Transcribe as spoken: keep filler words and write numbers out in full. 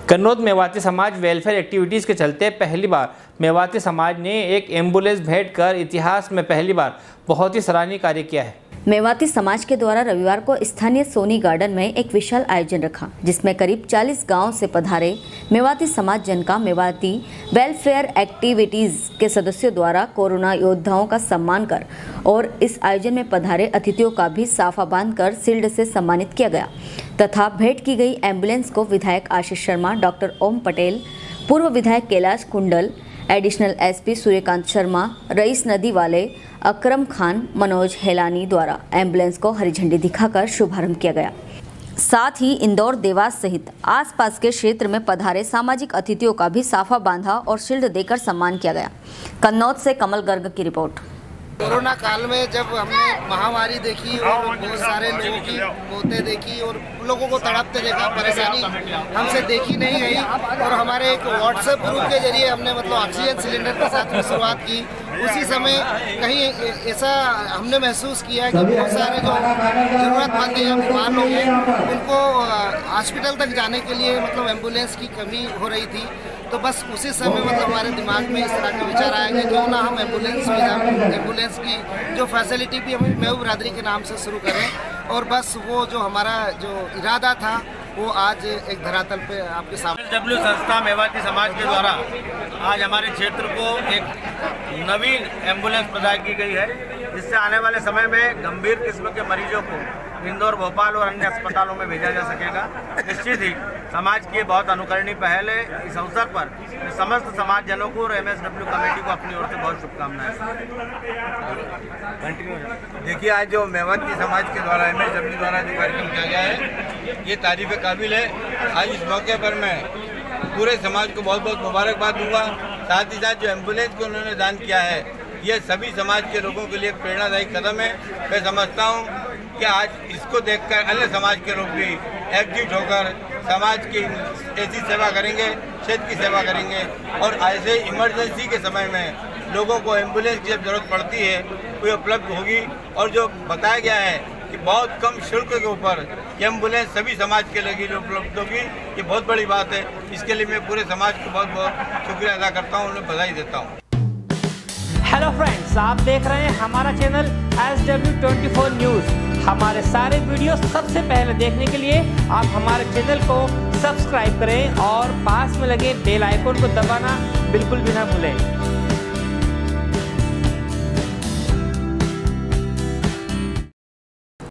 कन्नौज मेवाती समाज welfare activities के चलते पहली बार मेवाती समाज ने एक एम्बुलेंस भेंट कर इतिहास में पहली बार बहुत ही सराहनीय कार्य किया है। मेवाती समाज के द्वारा रविवार को स्थानीय सोनी गार्डन में एक विशाल आयोजन रखा, जिसमें करीब चालीस गांव से पधारे मेवाती समाज जन का मेवाती वेलफेयर एक्टिविटीज के सदस्यों द्वारा कोरोना योद्धाओं का सम्मान कर और इस आयोजन में पधारे अतिथियों का भी साफा बांधकर शील्ड से सम्मानित किया गया तथा भेंट की गई एम्बुलेंस को विधायक आशीष शर्मा, डॉक्टर ओम पटेल, पूर्व विधायक कैलाश कुंडल, एडिशनल एसपी सूर्यकांत शर्मा, रईस नदी वाले, अकरम खान, मनोज हेलानी द्वारा एम्बुलेंस को हरी झंडी दिखाकर शुभारंभ किया गया। साथ ही इंदौर, देवास सहित आसपास के क्षेत्र में पधारे सामाजिक अतिथियों का भी साफा बांधा और शील्ड देकर सम्मान किया गया। कन्नौज से कमल गर्ग की रिपोर्ट। कोरोना काल में जब हमने महामारी देखी और बहुत सारे लोगों की मौतें देखी और लोगों को तड़पते देखा, परेशानी हमसे देखी नहीं गई और हमारे एक व्हाट्सएप ग्रुप के जरिए हमने मतलब ऑक्सीजन सिलेंडर के साथ में शुरुआत की। उसी समय कहीं ऐसा हमने महसूस किया कि बहुत सारे जो ज़रूरतमंद या बीमार लोग हैं उनको हॉस्पिटल तक जाने के लिए मतलब एम्बुलेंस की कमी हो रही थी। तो बस उसी समय मतलब हमारे दिमाग में इस तरह का विचार आया कि क्यों ना हम एम्बुलेंस सुविधा एम्बुलेंस की जो फैसिलिटी भी हम मेव बिरादरी के नाम से शुरू करें और बस वो जो हमारा जो इरादा था वो आज एक धरातल पे आपके सामने। डब्ल्यू संस्था मेवाती समाज के द्वारा आज हमारे क्षेत्र को एक नवीन एम्बुलेंस प्रदान की गई है, जिससे आने वाले समय में गंभीर किस्म के मरीजों को इंदौर, भोपाल और अन्य अस्पतालों में भेजा जा सकेगा। निश्चित ही समाज की बहुत अनुकरणीय पहल है। इस अवसर पर समस्त समाज जनों को और एम एस डब्ल्यू कमेटी को अपनी ओर से बहुत शुभकामनाएं। देखिए, आज जो मेवाती समाज के द्वारा एम एस डब्ल्यू द्वारा जो कार्यक्रम किया गया है ये तारीफ काबिल है। आज इस मौके पर मैं पूरे समाज को बहुत बहुत मुबारकबाद दूंगा। साथ ही साथ जो एम्बुलेंस को उन्होंने दान किया है ये सभी समाज के लोगों के लिए एक प्रेरणादायी कदम है। मैं समझता हूँ कि आज इसको देखकर अन्य समाज के लोग भी एकजुट होकर समाज की ऐसी सेवा करेंगे, क्षेत्र की सेवा करेंगे और ऐसे इमरजेंसी के समय में लोगों को एम्बुलेंस की जब जरूरत पड़ती है वो उपलब्ध होगी। और जो बताया गया है कि बहुत कम शुल्क के ऊपर एम्बुलेंस सभी समाज के लिए उपलब्ध होगी, ये बहुत बड़ी बात है। इसके लिए मैं पूरे समाज को बहुत बहुत शुक्रिया अदा करता हूँ, उन्हें बधाई देता हूँ। हेलो फ्रेंड्स, आप देख रहे हैं हमारा channel S W twenty four news. हमारे सारे वीडियो सबसे पहले देखने के लिए आप हमारे चैनल को सब्सक्राइब करें और पास में लगे बेल आइकन को दबाना बिल्कुल भी ना भूलें।